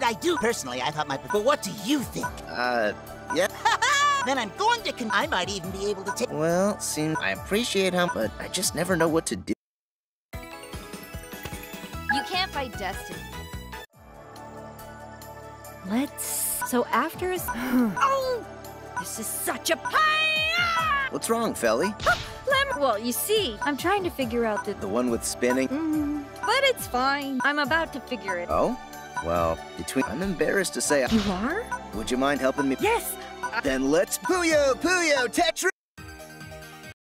I do. Personally, I thought but what do you think? Yeah. Then I'm going to I might even be able to take. Well, I appreciate how, but I just never know what to do. You can't fight destiny. So after a... Oh! This is such a pain! What's wrong, Felly? Well, you see, I'm trying to figure out The one with spinning? But it's fine. I'm about to figure it. Oh? Well, I'm embarrassed to say. You are? Would you mind helping me? Yes! Then let's Puyo Puyo Tetra!